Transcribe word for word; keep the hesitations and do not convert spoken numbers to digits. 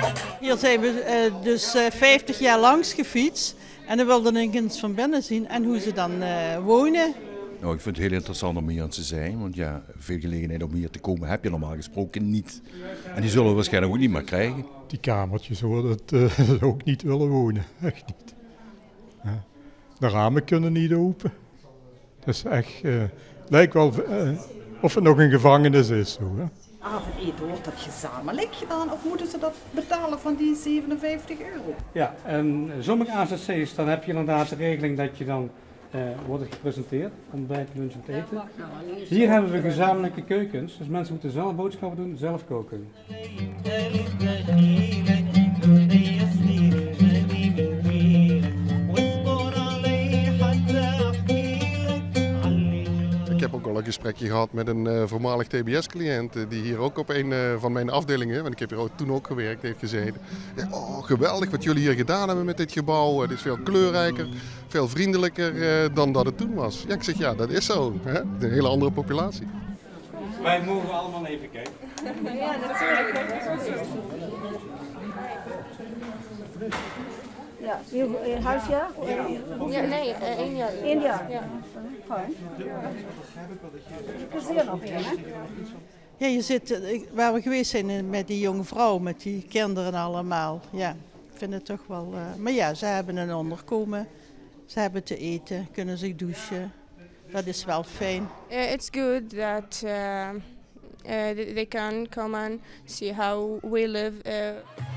Hier zijn we uh, dus uh, vijftig jaar langs gefietst en dan wilden ik eens van binnen zien en hoe ze dan uh, wonen. Nou, ik vind het heel interessant om hier te zijn, want ja, veel gelegenheid om hier te komen heb je normaal gesproken niet. En die zullen we waarschijnlijk ook niet meer krijgen. Die kamertjes hoor, dat uh, ook niet willen wonen, echt niet. Ja. De ramen kunnen niet open. Het is echt, uh, lijkt wel uh, of het nog een gevangenis is. Zo, hè. Avondeten, wordt dat gezamenlijk gedaan of moeten ze dat betalen van die zevenenvijftig euro? Ja, en sommige A Z C's dan heb je inderdaad de regeling dat je dan uh, wordt gepresenteerd, ontbijt, lunch en eten. Hier hebben we gezamenlijke keukens, dus mensen moeten zelf boodschappen doen, zelf koken. Ik heb ook al een gesprekje gehad met een uh, voormalig T B S-cliënt uh, die hier ook op een uh, van mijn afdelingen, want ik heb hier ook, toen ook gewerkt, heeft gezeten. Ja, oh, geweldig wat jullie hier gedaan hebben met dit gebouw. Het is veel kleurrijker, veel vriendelijker uh, dan dat het toen was. Ja, ik zeg ja, dat is zo. Hè? Een hele andere populatie. Wij mogen allemaal even kijken. Ja, natuurlijk. Ja, een huisjaar? Ja, nee, uh, één jaar. Eén jaar? Ja. Fijn. Ik zie er nog één, hè? Ja, je zit, waar we geweest zijn met die jonge vrouw, met die kinderen allemaal. Ja, ik vind het toch wel... Uh, maar ja, ze hebben een onderkomen, ze hebben te eten, kunnen zich douchen. Dat is wel fijn. Uh, it's good that uh, uh, they can come and see how we live. Uh.